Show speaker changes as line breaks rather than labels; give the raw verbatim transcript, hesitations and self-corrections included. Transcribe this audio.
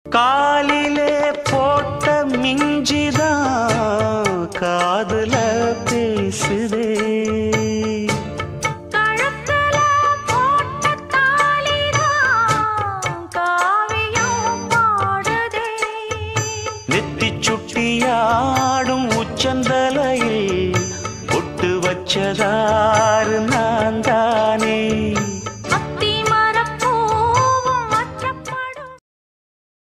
காலிலே போட்ட மிஞ்சிதான் காதுல பேசுதே
கழுத்துல போட்ட தாலிதான் காவியம் பாடுதே
நெத்தி சுட்டியாடும் உச்சந்தலையில் பொட்டு வச்சதாறு நான் தானே